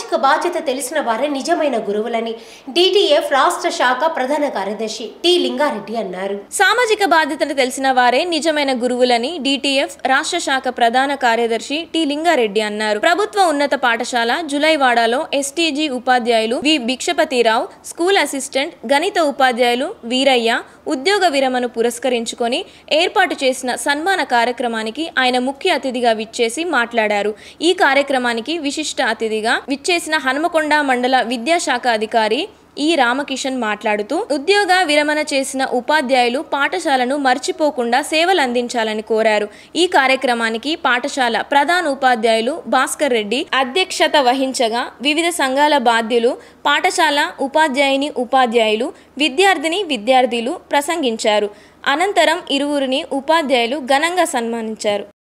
సామాజిక బాధ్యత తెలిసిన వారే నిజమైన గురువులని డిటిఎఫ్ రాష్ట్ర శాఖ ప్రధాన కార్యదర్శి టి లింగారెడ్డి అన్నారు. సామాజిక బాధ్యతను తెలిసిన వారే నిజమైన గురువులని డిటిఎఫ్ రాష్ట్ర శాఖ ప్రధాన కార్యదర్శి టి లింగారెడ్డి అన్నారు. ప్రభుత్వ ఉన్నత పాఠశాల జులైవాడలో ఎస్టీజీ ఉపాధ్యాయులు వి భిక్షపతిరావు, స్కూల్ అసిస్టెంట్ గణిత ఉపాధ్యాయులు వీరయ్య ఉద్యోగ విరమణను పురస్కరించుకొని ఏర్పాటు చేసిన సన్మాన కార్యక్రమానికి ఆయన ముఖ్య అతిథిగా విచ్చేసి మాట్లాడారు. ఈ కార్యక్రమానికి విశిష్ట అతిథిగా విచ్చేసిన హనుమకొండ మండల విద్యాశాఖ అధికారి ఈ రామకిషన్ మాట్లాడుతూ ఉద్యోగ విరమణ చేసిన ఉపాధ్యాయులు పాఠశాలను మర్చిపోకుండా సేవలు అందించాలని కోరారు. ఈ కార్యక్రమానికి పాఠశాల ప్రధాన ఉపాధ్యాయులు భాస్కర్ రెడ్డి అధ్యక్షత వహించగా వివిధ సంఘాల బాధ్యులు, పాఠశాల ఉపాధ్యాయులు, విద్యార్థులు ప్రసంగించారు. అనంతరం ఇరువురిని ఉపాధ్యాయులు ఘనంగా సన్మానించారు.